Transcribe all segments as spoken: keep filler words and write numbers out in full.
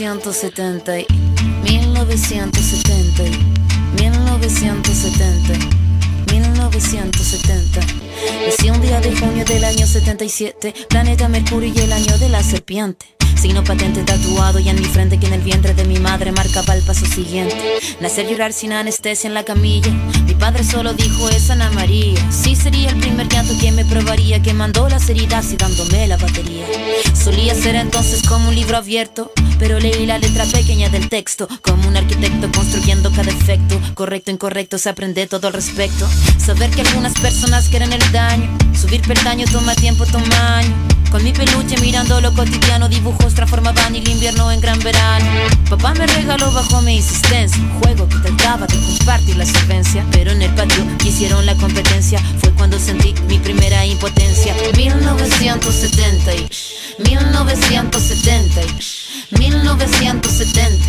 novecientos setenta, mil novecientos setenta, mil novecientos setenta, mil novecientos setenta. Nací un día de junio del año setenta y siete, planeta Mercurio y el año de la serpiente. Signo patente tatuado ya en mi frente que en el vientre de mi madre marcaba el paso siguiente. Nacer, llorar sin anestesia en la camilla. Mi padre solo dijo es Ana María. Sí sería el primer llanto que me probaría, que mandó las heridas y dándome la batería. Solía ser entonces como un libro abierto, pero leí la letra pequeña del texto. Como un arquitecto construyendo cada efecto. Correcto, incorrecto, se aprende todo al respecto. Saber que algunas personas quieren el daño. Subir peldaño toma tiempo, toma año. Con mi peluche mirando lo cotidiano, dibujos transformaban el invierno en gran verano. Papá me regaló bajo mi insistencia un juego que trataba de compartir la solvencia, pero en el patio quisieron la competencia. Fue cuando sentí mi primera impotencia. mil novecientos setenta, mil novecientos setenta, mil novecientos setenta,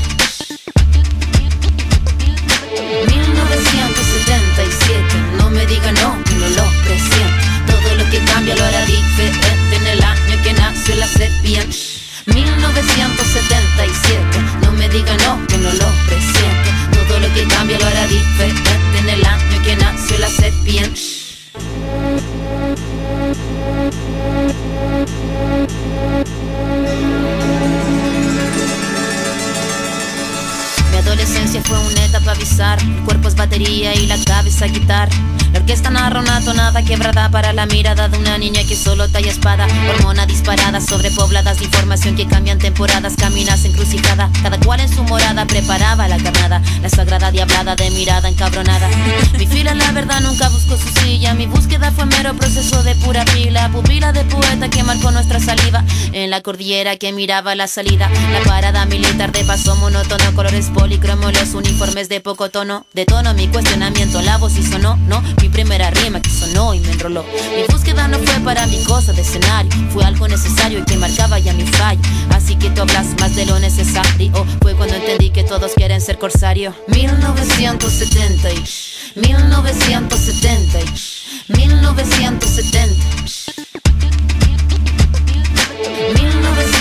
mil novecientos setenta y siete. No me diga no, que no lo presiento. Todo lo que cambia lo hará diferente en el año que nació la serpiente. mil novecientos setenta y siete. No me diga no, que no lo presiento. Todo lo que cambia lo hará diferente en el año que nació la serpiente. Mi adolescencia fue una etapa bizarra. El cuerpo es batería y la cabeza guitarra. La orquesta narra una tonada quebrada para la mirada de una niña que solo talla espada. Hormona disparada, sobrepobladas de información que cambian temporadas. Caminas encrucijada, cada cual en su morada preparaba la carnada. La sagrada diablada de mirada encabronada. Mi fila la verdad nunca buscó su silla. Mi búsqueda fue mero proceso de pura pila. Pupila de poeta que marcó nuestra saliva. En la cordillera que miraba la salida. La parada militar de paso monótono. Colores policromos, los uniformes de poco tono. De tono mi cuestionamiento, la voz y sonó, no. Mi primera rima que sonó y me enroló. Mi búsqueda no fue para mi cosa de escenario. Fue algo necesario y que marcaba ya mi fallo. Así que tú hablas más de lo necesario. Fue cuando entendí que todos quieren ser corsario. mil novecientos setenta, mil novecientos setenta, mil novecientos setenta, mil novecientos setenta.